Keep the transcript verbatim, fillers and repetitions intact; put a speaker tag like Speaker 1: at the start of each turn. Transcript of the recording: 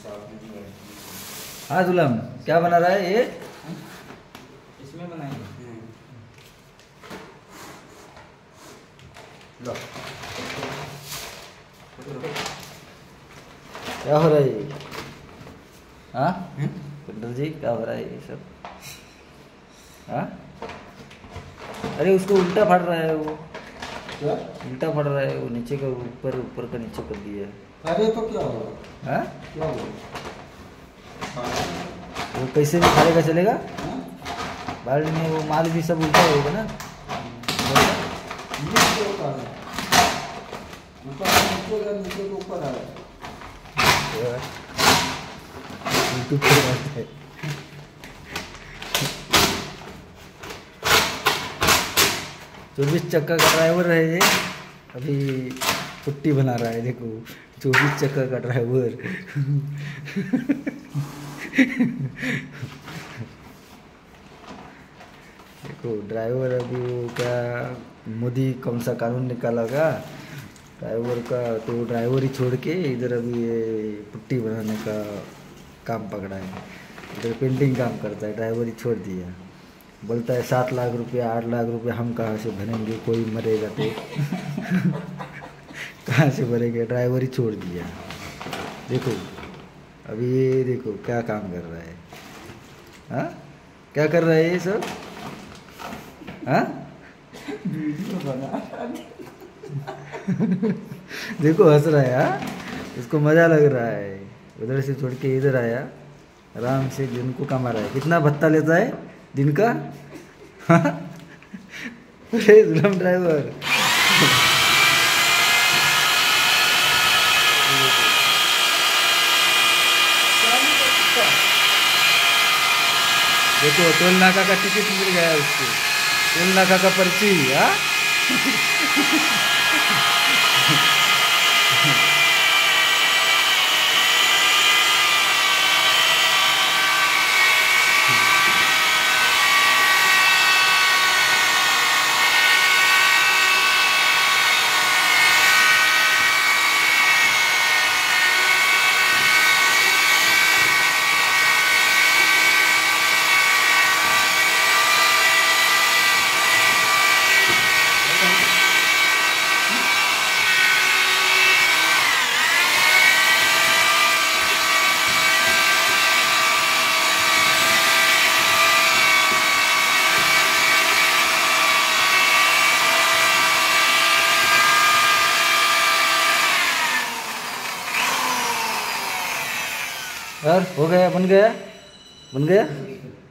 Speaker 1: हाँ जुलम, क्या बना रहा है ये?
Speaker 2: इसमें बनाएंगे।
Speaker 1: क्या हो रहा है ये? हाँ पिंटर जी, क्या हो रहा है ये सब? हाँ अरे उसको उल्टा फाड़ रहा है वो।
Speaker 3: क्या?
Speaker 1: उल्टा फाड़ रहा है वो, नीचे का ऊपर, ऊपर का नीचे कर दिया है।
Speaker 3: अरे तो क्या होगा?
Speaker 1: हाँ
Speaker 3: क्या होगा?
Speaker 1: वो कैसे भी खाएगा चलेगा?
Speaker 3: हाँ?
Speaker 1: बाल्टी में वो माल भी सब उल्टा होगा ना।
Speaker 3: ये क्या होता है? ऊपर नीचे का नीचे को ऊपर आ रहा है।
Speaker 1: यूट्यूब पर बात है। चौबीस चक्का का ड्राइवर है ये, अभी पुट्टी बना रहा है। देखो चौबीस चक्का का ड्राइवर। देखो ड्राइवर अभी वो क्या, मोदी कौन सा कानून निकाला का ड्राइवर का, तो ड्राइवर ही छोड़ के इधर अभी ये पुट्टी बनाने का काम पकड़ा है। इधर पेंटिंग काम करता है, ड्राइवर ही छोड़ दिया। बोलता है सात लाख रुपया आठ लाख रुपया हम कहाँ से भरेंगे, कोई मरेगा तो। कहाँ से भरेंगे, ड्राइवर ही छोड़ दिया। देखो अभी ये देखो क्या काम कर रहा है। हाँ क्या कर रहा है ये सब? हाँ
Speaker 3: वीडियो बना
Speaker 1: देखो हंस रहा है। हाँ उसको मज़ा लग रहा है। उधर से छोड़ के इधर आया, आराम से दिन को कमा रहा है। कितना भत्ता लेता है दिन का? हाँ अरे जुलम ड्राइवर। देखो टोल नाका का टिकट मिल गया उसको, टोल नाका का पर्ची। हाँ यार हो गया, बन गया, बन गया।